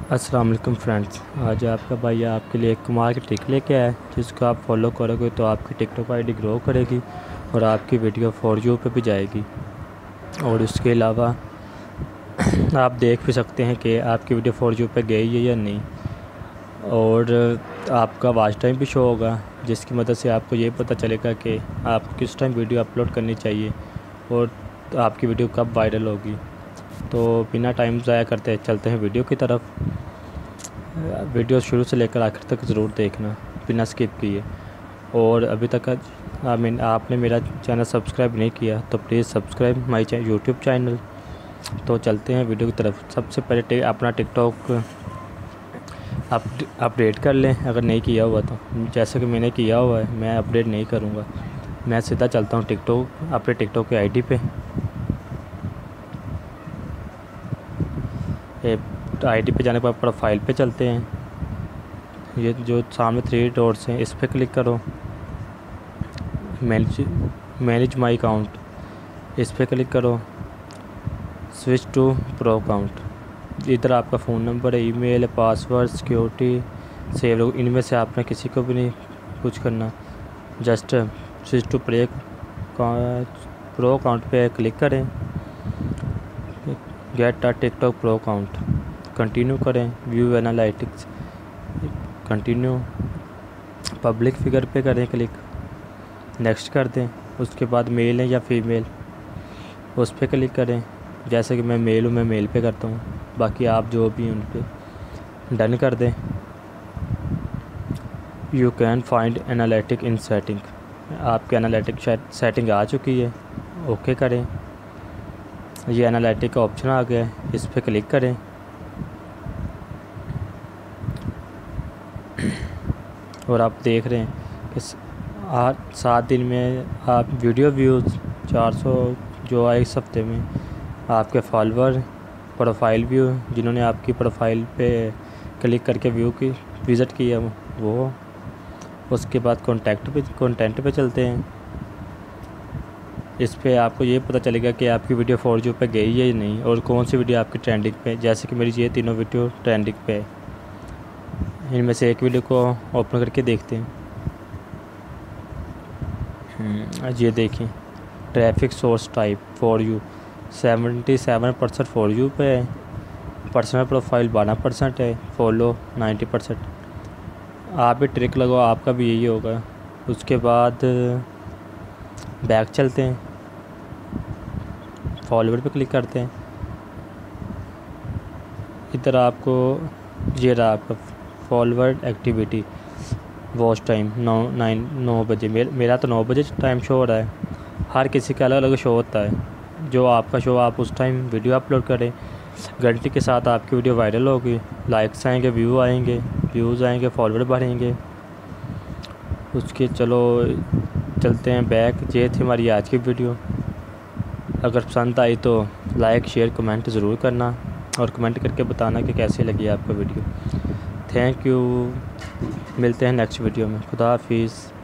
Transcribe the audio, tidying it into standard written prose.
अस्सलाम वालेकुम फ्रेंड्स। आज आपका भाई आपके लिए एक कमाल की ट्रिक लेके आया है, जिसको आप फॉलो करोगे तो आपकी टिकटॉक आईडी ग्रो करेगी और आपकी वीडियो फॉर यू पे भी जाएगी। और इसके अलावा आप देख भी सकते हैं कि आपकी वीडियो फॉर यू पे गई है या नहीं, और आपका वॉच टाइम भी शो होगा, जिसकी मदद से आपको ये पता चलेगा कि आपको किस टाइम वीडियो अपलोड करनी चाहिए और आपकी वीडियो कब वायरल होगी। तो बिना टाइम ज़ाया करते चलते हैं वीडियो की तरफ। वीडियो शुरू से लेकर आखिर तक ज़रूर देखना बिना स्किप किए। और अभी तक आपने मेरा चैनल सब्सक्राइब नहीं किया तो please subscribe my YouTube channel. तो चलते हैं वीडियो की तरफ। सबसे पहले अपना टिकटॉक अपडेट कर लें अगर नहीं किया हुआ तो। जैसे कि मैंने किया हुआ है, मैं अपडेट नहीं करूँगा। मैं सीधा चलता हूँ अपने टिकटॉक की आईडी पे। आईडी पे जाने के बाद प्रोफाइल पे चलते हैं। ये जो सामने 3 डॉट्स हैं, इस पर क्लिक करो। मैनेज माई अकाउंट, इस पर क्लिक करो। स्विच टू प्रो अकाउंट, इधर आपका फ़ोन नंबर है, ईमेल है, पासवर्ड, सिक्योरिटी सेव लोग, इनमें से आपने किसी को भी नहीं कुछ करना। Just switch to pro account पे क्लिक करें। Get a TikTok pro account, continue करें। View analytics, continue. Public figure पे करें क्लिक, नेक्स्ट कर दें। उसके बाद मेल है या फीमेल, उस पर क्लिक करें। जैसे कि मैं मेल हूँ, मैं मेल पे करता हूँ, बाकी आप जो भी उन पर डन कर दें। You can find analytic in setting, आपके एनालिटिक सेटिंग आ चुकी है, ओके करें। ये एनालिटिक का ऑप्शन आ गया है, इस पर क्लिक करें। और आप देख रहे हैं कि 7 दिन में आप वीडियो व्यूज़ 400 जो आए इस हफ्ते में। आपके फॉलोवर, प्रोफाइल व्यू, जिन्होंने आपकी प्रोफाइल पे क्लिक करके व्यू की विज़िट किया वो। उसके बाद कंटेंट पे चलते हैं। इस पे आपको ये पता चलेगा कि आपकी वीडियो फॉर यू पे गई है या नहीं, और कौन सी वीडियो आपकी ट्रेंडिंग पे। जैसे कि मेरी ये तीनों वीडियो ट्रेंडिंग पे है। इनमें से एक वीडियो को ओपन करके देखते हैं। ये देखें, traffic source type for you 77% for you पे है, पर्सनल प्रोफाइल 12% है, फॉलो 90%। आप भी ट्रिक लगाओ, आपका भी यही होगा। उसके बाद बैक चलते हैं, फॉलोवर पे क्लिक करते हैं। इधर आपको ये रहा आपका फॉलोवर एक्टिविटी, वॉच टाइम 9 बजे। मेरा तो 9 बजे टाइम शो हो रहा है। हर किसी का अलग अलग शो होता है। जो आपका शो, आप उस टाइम वीडियो अपलोड करें, घंटे के साथ आपकी वीडियो वायरल होगी, लाइक्स आएंगे, व्यूज़ आएंगे, फॉलोवर बढ़ेंगे। उसके चलते हैं बैक। ये थी हमारी आज की वीडियो। अगर पसंद आई तो लाइक, शेयर, कमेंट ज़रूर करना, और कमेंट करके बताना कि कैसी लगी आपको वीडियो। Thank you. मिलते हैं नेक्स्ट वीडियो में। खुदा हाफिज़।